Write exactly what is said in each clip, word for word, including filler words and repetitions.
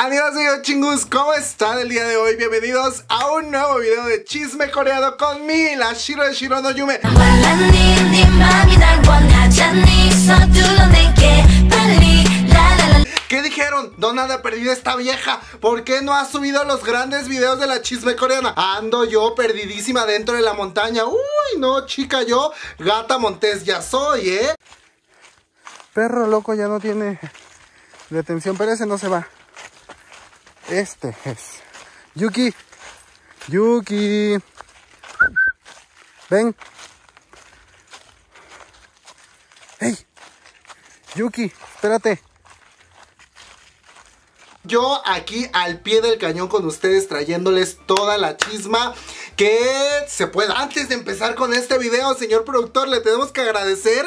Annyeonghaseyo chingus, ¿cómo están el día de hoy? Bienvenidos a un nuevo video de chisme coreano con mi, la Shiro de Shiro no Yume. ¿Qué dijeron? ¿Dónde anda perdida esta vieja? ¿Por qué no ha subido los grandes videos de la chisme coreana? Ando yo perdidísima dentro de la montaña. Uy, no, chica, yo gata montés ya soy, ¿eh? Perro loco ya no tiene detención, pero ese no se va. Este es Yuki. Yuki, ven. Hey, Yuki, espérate. Yo aquí al pie del cañón con ustedes, trayéndoles toda la chisma que se pueda. Antes de empezar con este video, señor productor, le tenemos que agradecer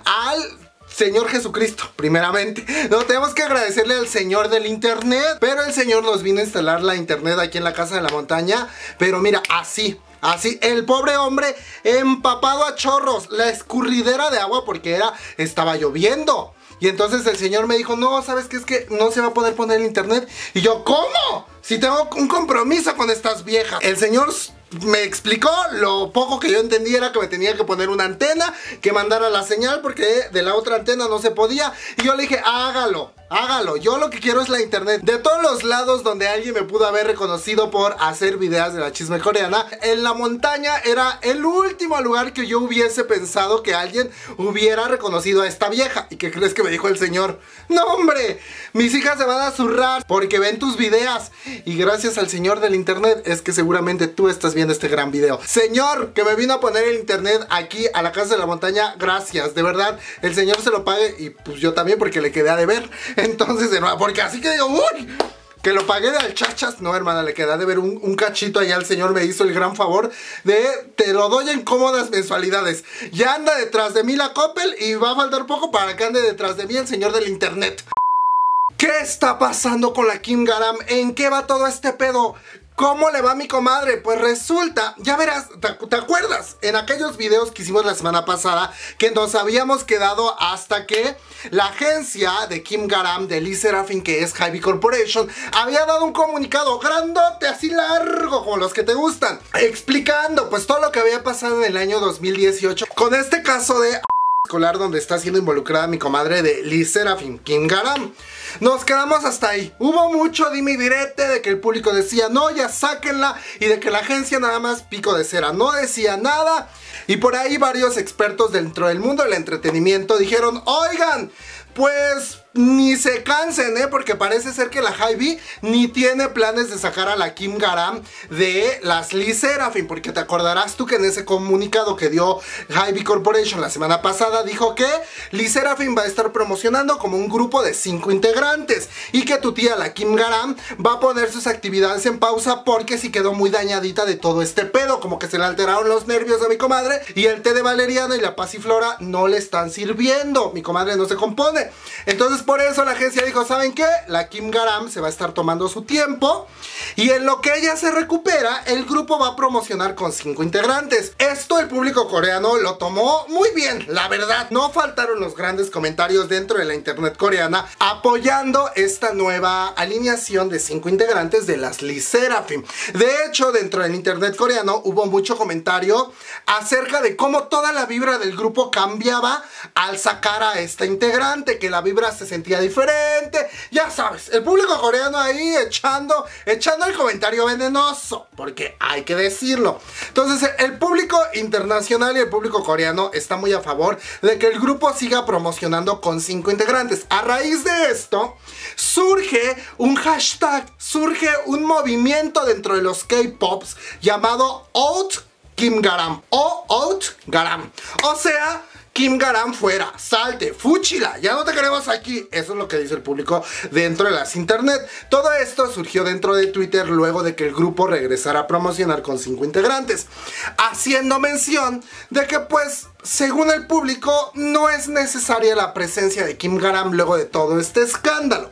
al Señor Jesucristo, primeramente. No, tenemos que agradecerle al Señor del internet. Pero el Señor nos vino a instalar la internet aquí en la casa de la montaña. Pero mira, así, así, el pobre hombre empapado a chorros. La escurridera de agua porque era, estaba lloviendo. Y entonces el señor me dijo, no, ¿sabes qué? Es que no se va a poder poner el internet. Y yo, ¿cómo? Si tengo un compromiso con estas viejas. El señor me explicó, lo poco que yo entendí era que me tenía que poner una antena, que mandara la señal porque de la otra antena no se podía. Y yo le dije, hágalo, hágalo, yo lo que quiero es la internet. De todos los lados donde alguien me pudo haber reconocido por hacer videos de la chisme coreana, en la montaña era el último lugar que yo hubiese pensado que alguien hubiera reconocido a esta vieja. ¿Y qué crees que me dijo el señor? No, hombre, mis hijas se van a zurrar porque ven tus videos. Y gracias al señor del internet es que seguramente tú estás viendo este gran video. Señor, que me vino a poner el internet aquí a la casa de la montaña, gracias, de verdad, el señor se lo pague. Y pues yo también porque le quedé a deber. Entonces, de nuevo, porque así que digo, uy, que lo pagué de alchachas. No, hermana, le quedé a deber un, un cachito allá. El señor me hizo el gran favor de, te lo doy en cómodas mensualidades. Ya anda detrás de mí la Coppel y va a faltar poco para que ande detrás de mí el señor del internet. ¿Qué está pasando con la Kim Garam? ¿En qué va todo este pedo? ¿Cómo le va a mi comadre? Pues resulta, ya verás, ¿te, ¿te acuerdas? En aquellos videos que hicimos la semana pasada, que nos habíamos quedado hasta que la agencia de Kim Garam, de Lee Serafin, que es Hybe Corporation, había dado un comunicado grandote, así largo, como los que te gustan, explicando pues todo lo que había pasado en el año dos mil dieciocho con este caso de escolar donde está siendo involucrada mi comadre de Lee Serafin, Kim Garam. Nos quedamos hasta ahí. Hubo mucho dime y direte de que el público decía, no, ya sáquenla, y de que la agencia nada más pico de cera, no decía nada. Y por ahí varios expertos dentro del mundo del entretenimiento dijeron, oigan, pues ni se cansen, ¿eh? Porque parece ser que la Hybe ni tiene planes de sacar a la Kim Garam de las Lee Serafin. Porque te acordarás tú que en ese comunicado que dio Hybe Corporation la semana pasada dijo que Lee Serafin va a estar promocionando como un grupo de cinco integrantes. Y que tu tía, la Kim Garam, va a poner sus actividades en pausa porque sí quedó muy dañadita de todo este pedo. Como que se le alteraron los nervios a mi comadre y el té de valeriana y la pasiflora no le están sirviendo. Mi comadre no se compone. Entonces por eso la agencia dijo, ¿saben qué? La Kim Garam se va a estar tomando su tiempo y en lo que ella se recupera, el grupo va a promocionar con cinco integrantes. Esto el público coreano lo tomó muy bien, la verdad. No faltaron los grandes comentarios dentro de la internet coreana apoyando esta nueva alineación de cinco integrantes de las Lee Serafin. De hecho, dentro del internet coreano hubo mucho comentario acerca de cómo toda la vibra del grupo cambiaba al sacar a esta integrante, que la vibra se sentía diferente, ya sabes, el público coreano ahí echando, echando el comentario venenoso, porque hay que decirlo. Entonces el público internacional y el público coreano está muy a favor de que el grupo siga promocionando con cinco integrantes. A raíz de esto, surge un hashtag, surge un movimiento dentro de los K-Pops llamado Out Kim Garam o Out Garam, o sea, Kim Garam fuera, salte, fúchila, ya no te queremos aquí. Eso es lo que dice el público dentro de las internet. Todo esto surgió dentro de Twitter luego de que el grupo regresara a promocionar con cinco integrantes, haciendo mención de que pues, según el público, no es necesaria la presencia de Kim Garam luego de todo este escándalo.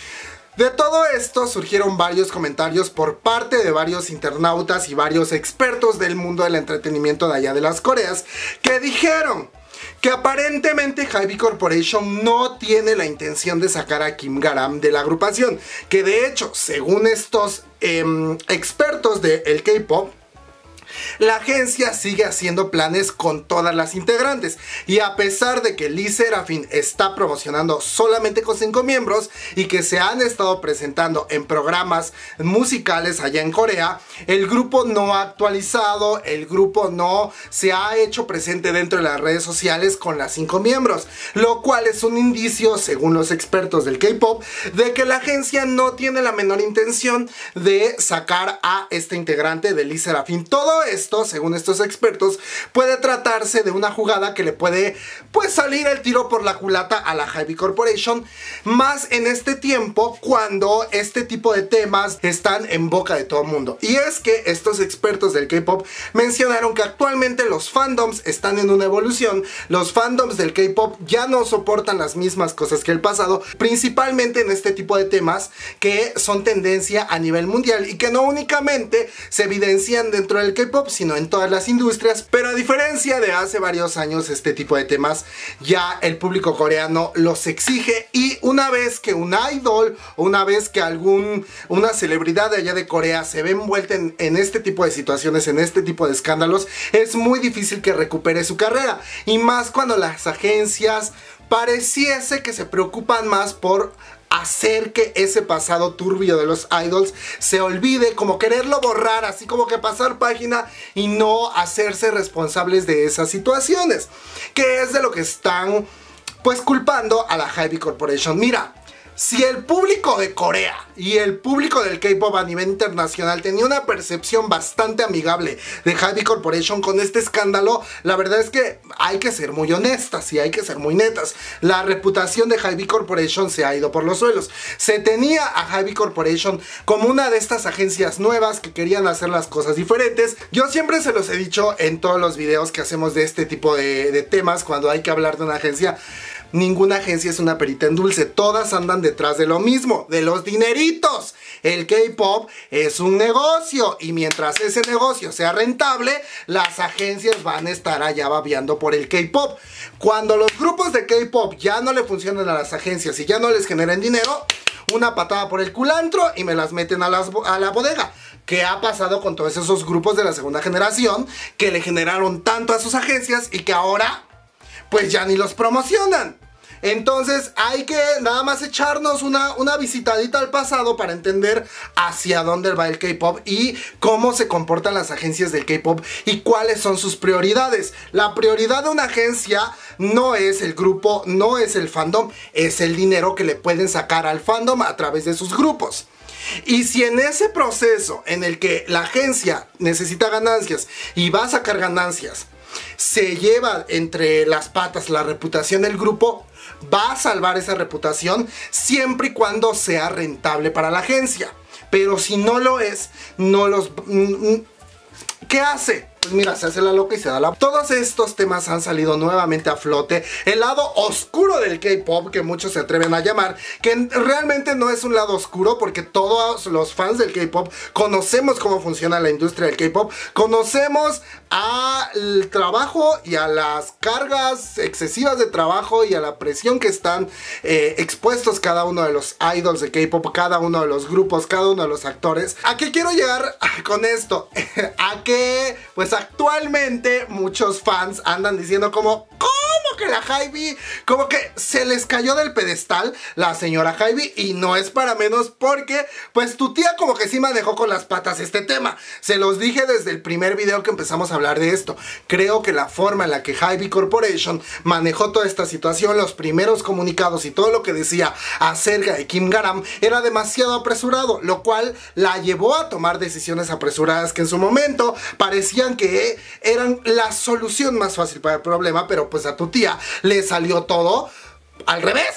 De todo esto surgieron varios comentarios por parte de varios internautas y varios expertos del mundo del entretenimiento de allá de las Coreas que dijeron que aparentemente HYBE Corporation no tiene la intención de sacar a Kim Garam de la agrupación, que de hecho, según estos eh, expertos del K-pop, la agencia sigue haciendo planes con todas las integrantes, y a pesar de que LE SSERAFIM está promocionando solamente con cinco miembros y que se han estado presentando en programas musicales allá en Corea, el grupo no ha actualizado, el grupo no se ha hecho presente dentro de las redes sociales con las cinco miembros, lo cual es un indicio, según los expertos del K-pop, de que la agencia no tiene la menor intención de sacar a este integrante de LE SSERAFIM. Todo esto, según estos expertos, puede tratarse de una jugada que le puede pues salir el tiro por la culata a la HYBE Corporation, más en este tiempo cuando este tipo de temas están en boca de todo el mundo. Y es que estos expertos del K-pop mencionaron que actualmente los fandoms están en una evolución, los fandoms del K-pop ya no soportan las mismas cosas que el pasado, principalmente en este tipo de temas que son tendencia a nivel mundial y que no únicamente se evidencian dentro del K-pop, sino en todas las industrias. Pero a diferencia de hace varios años, este tipo de temas ya el público coreano los exige, y una vez que un idol o una vez que algún una celebridad de allá de Corea se ve envuelta en, en este tipo de situaciones, en este tipo de escándalos, es muy difícil que recupere su carrera, y más cuando las agencias pareciese que se preocupan más por hacer que ese pasado turbio de los idols se olvide, como quererlo borrar, así como que pasar página y no hacerse responsables de esas situaciones, que es de lo que están pues culpando a la HYBE Corporation. Mira, si el público de Corea y el público del K-pop a nivel internacional tenía una percepción bastante amigable de HYBE Corporation con este escándalo, la verdad es que hay que ser muy honestas y hay que ser muy netas. La reputación de HYBE Corporation se ha ido por los suelos. Se tenía a HYBE Corporation como una de estas agencias nuevas que querían hacer las cosas diferentes. Yo siempre se los he dicho en todos los videos que hacemos de este tipo de, de temas, cuando hay que hablar de una agencia: ninguna agencia es una perita en dulce, todas andan detrás de lo mismo, de los dineritos. El K-pop es un negocio, y mientras ese negocio sea rentable, las agencias van a estar allá babeando por el K-pop. Cuando los grupos de K-pop ya no le funcionan a las agencias y ya no les generan dinero, una patada por el culantro y me las meten a, las, a la bodega. ¿Qué ha pasado con todos esos grupos de la segunda generación que le generaron tanto a sus agencias y que ahora pues ya ni los promocionan? Entonces hay que nada más echarnos una, una visitadita al pasado para entender hacia dónde va el K-pop y cómo se comportan las agencias del K-pop y cuáles son sus prioridades. La prioridad de una agencia no es el grupo, no es el fandom, es el dinero que le pueden sacar al fandom a través de sus grupos. Y si en ese proceso en el que la agencia necesita ganancias y va a sacar ganancias, se lleva entre las patas la reputación del grupo, va a salvar esa reputación siempre y cuando sea rentable para la agencia. Pero si no lo es, no los... ¿qué hace? Pues mira, se hace la loca y se da la... Todos estos temas han salido nuevamente a flote. El lado oscuro del K-pop, que muchos se atreven a llamar, que realmente no es un lado oscuro, porque todos los fans del K-pop conocemos cómo funciona la industria del K-pop, conocemos al trabajo y a las cargas excesivas de trabajo y a la presión que están eh, expuestos cada uno de los idols de K-pop, cada uno de los grupos, cada uno de los actores. ¿A qué quiero llegar con esto? A que pues actualmente muchos fans andan diciendo como, ¿cómo que la HYBE? Como que se les cayó del pedestal la señora HYBE, y no es para menos porque pues tu tía como que sí manejó con las patas este tema. Se los dije desde el primer video que empezamos a hablar de esto. Creo que la forma en la que HYBE Corporation manejó toda esta situación, los primeros comunicados y todo lo que decía acerca de Kim Garam era demasiado apresurado, lo cual la llevó a tomar decisiones apresuradas que en su momento parecían que eran la solución más fácil para el problema, pero pues a tu tía le salió todo al revés.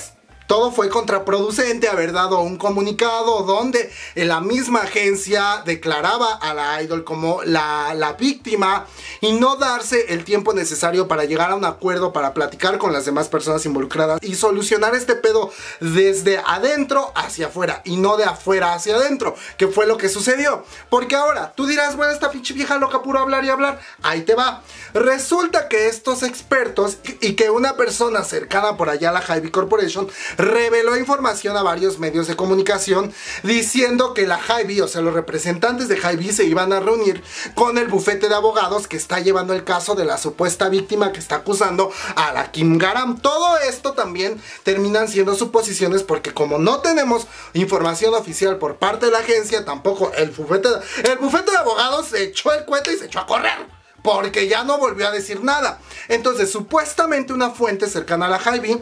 todo fue contraproducente haber dado un comunicado donde la misma agencia declaraba a la idol como la, la víctima y no darse el tiempo necesario para llegar a un acuerdo, para platicar con las demás personas involucradas y solucionar este pedo desde adentro hacia afuera y no de afuera hacia adentro, que fue lo que sucedió. Porque ahora tú dirás, bueno, esta pinche vieja loca puro hablar y hablar. Ahí te va. Resulta que estos expertos y que una persona cercana por allá a la Hybe Corporation reveló información a varios medios de comunicación diciendo que la Hybe, o sea los representantes de Hybe, se iban a reunir con el bufete de abogados que está llevando el caso de la supuesta víctima que está acusando a la Kim Garam. Todo esto también terminan siendo suposiciones porque como no tenemos información oficial por parte de la agencia, tampoco el bufete de, el bufete de abogados se echó el cohete y se echó a correr, porque ya no volvió a decir nada. Entonces, supuestamente una fuente cercana a la Hybe,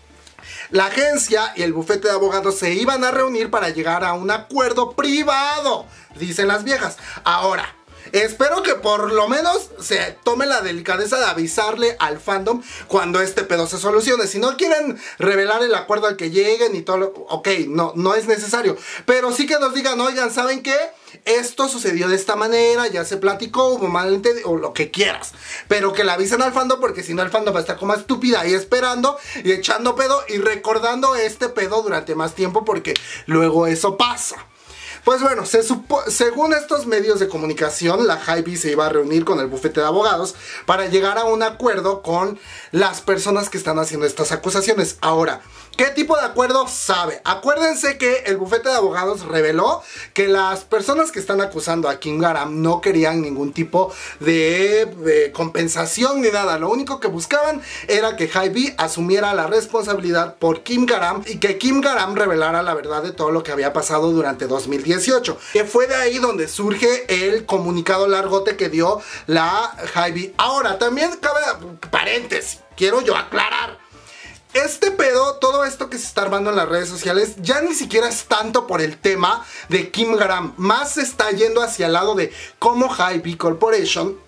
la agencia y el bufete de abogados se iban a reunir para llegar a un acuerdo privado, dicen las viejas. Ahora, espero que por lo menos se tome la delicadeza de avisarle al fandom cuando este pedo se solucione. Si no quieren revelar el acuerdo al que lleguen y todo lo... Ok, no, no es necesario. Pero sí que nos digan, oigan, ¿saben qué? Esto sucedió de esta manera, ya se platicó, hubo malentendido, o lo que quieras. Pero que la avisen al fandom, porque si no el fandom va a estar como estúpida ahí esperando y echando pedo y recordando este pedo durante más tiempo, porque luego eso pasa. Pues bueno, se supo, según estos medios de comunicación, la Hybe se iba a reunir con el bufete de abogados para llegar a un acuerdo con las personas que están haciendo estas acusaciones. Ahora, ¿qué tipo de acuerdo? Sabe. Acuérdense que el bufete de abogados reveló que las personas que están acusando a Kim Garam no querían ningún tipo de, de compensación ni nada. Lo único que buscaban era que Hybe asumiera la responsabilidad por Kim Garam y que Kim Garam revelara la verdad de todo lo que había pasado durante dos mil dieciocho. Que fue de ahí donde surge el comunicado largote que dio la Hybe. Ahora, también cabe paréntesis, quiero yo aclarar. Este pedo, todo esto que se está armando en las redes sociales, ya ni siquiera es tanto por el tema de Kim Garam. Más se está yendo hacia el lado de cómo Hybe Corporation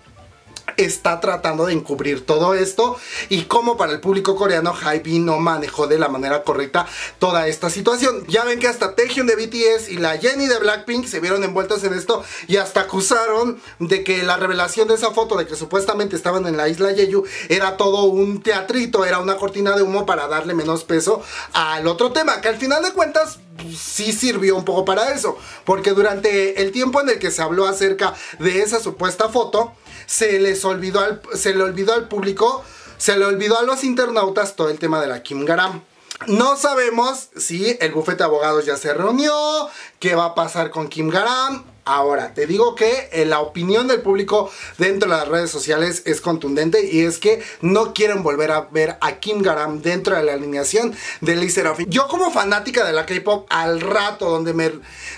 está tratando de encubrir todo esto y cómo para el público coreano Hybe no manejó de la manera correcta toda esta situación. Ya ven que hasta Taehyung de B T S y la Jennie de Blackpink se vieron envueltos en esto y hasta acusaron de que la revelación de esa foto de que supuestamente estaban en la isla Jeju era todo un teatrito, era una cortina de humo para darle menos peso al otro tema, que al final de cuentas sí sirvió un poco para eso, porque durante el tiempo en el que se habló acerca de esa supuesta foto, se les olvidó al, se le olvidó al público, se le olvidó a los internautas todo el tema de la Kim Garam. No sabemos si el bufete de abogados ya se reunió, qué va a pasar con Kim Garam. Ahora, te digo que eh, la opinión del público dentro de las redes sociales es contundente y es que no quieren volver a ver a Kim Garam dentro de la alineación de LE SSERAFIM. Yo como fanática de la K-pop, al rato donde, me,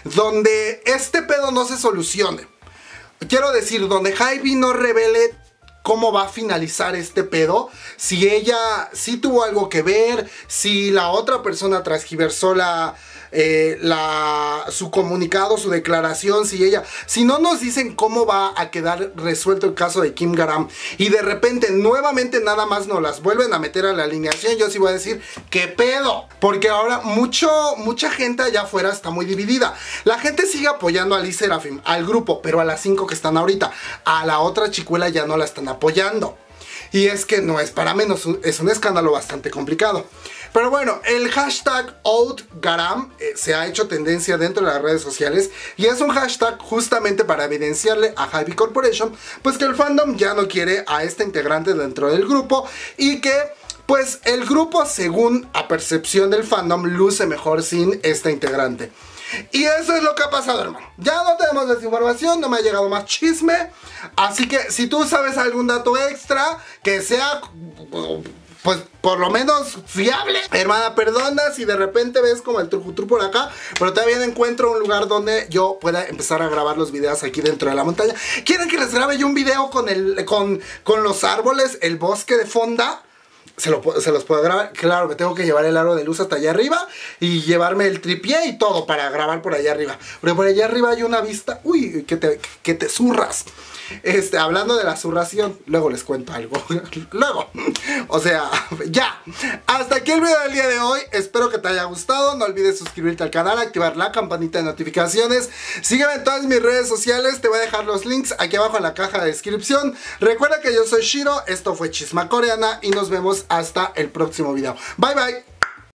donde este pedo no se solucione, quiero decir, donde Hybe no revele cómo va a finalizar este pedo, si ella sí tuvo algo que ver, si la otra persona transgiversó la, eh, la, su comunicado, su declaración, si ella, si no nos dicen cómo va a quedar resuelto el caso de Kim Garam y de repente nuevamente nada más nos las vuelven a meter a la alineación, yo sí voy a decir, ¿qué pedo? Porque ahora mucho, mucha gente allá afuera está muy dividida. La gente sigue apoyando a LE SSERAFIM, al grupo, pero a las cinco que están ahorita, a la otra chicuela ya no la están apoyando. Y es que no es para menos, es un escándalo bastante complicado. Pero bueno, el hashtag OutGaram eh, se ha hecho tendencia dentro de las redes sociales y es un hashtag justamente para evidenciarle a Hybe Corporation pues que el fandom ya no quiere a este integrante dentro del grupo y que pues el grupo, según a percepción del fandom, luce mejor sin este integrante. Y eso es lo que ha pasado, hermano. Ya no tenemos desinformación, no me ha llegado más chisme. Así que si tú sabes algún dato extra que sea, pues por lo menos fiable, hermana, perdona si de repente ves como el trucutru por acá, pero todavía no encuentro un lugar donde yo pueda empezar a grabar los videos aquí dentro de la montaña. ¿Quieren que les grabe yo un video con, el, con, con los árboles, el bosque de fonda? Se, lo, se los puedo grabar. Claro, me tengo que llevar el aro de luz hasta allá arriba y llevarme el tripié y todo para grabar por allá arriba. Porque por allá arriba hay una vista, uy, que te, que te zurras. Este, hablando de la zurración, luego les cuento algo. Luego, o sea, ya. Hasta aquí el video del día de hoy. Espero que te haya gustado. No olvides suscribirte al canal, activar la campanita de notificaciones. Sígueme en todas mis redes sociales. Te voy a dejar los links aquí abajo en la caja de descripción. Recuerda que yo soy Shiro. Esto fue Chisma Coreana y nos vemos hasta el próximo video. Bye bye.